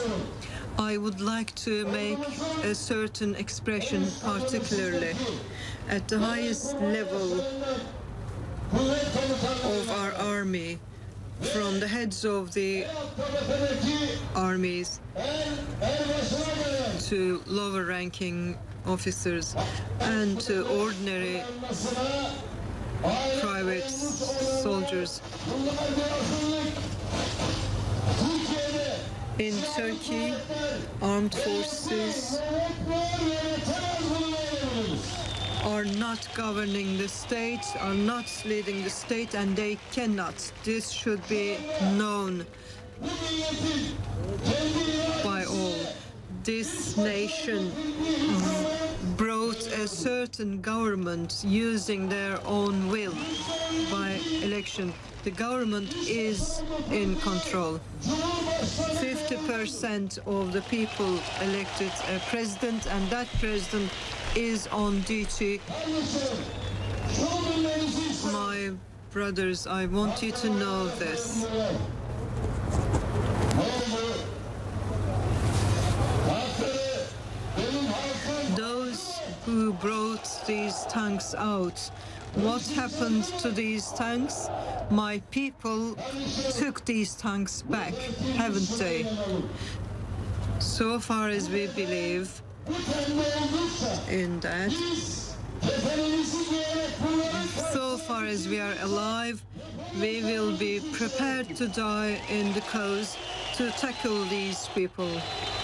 I would like to make a certain expression, particularly at the highest level of our army, from the heads of the armies to lower-ranking officers and to ordinary private soldiers. In Turkey, armed forces are not governing the state, are not leading the state, and they cannot. This should be known by all. This nation brought a certain government using their own will by election. The government is in control. 50% of the people elected a president, and that president is on duty. My brothers, I want you to know this. Those who brought these tanks out, what happened to these tanks? My people took these tanks back, haven't they? So far as we believe in that, so far as we are alive, we will be prepared to die in the cause to tackle these people.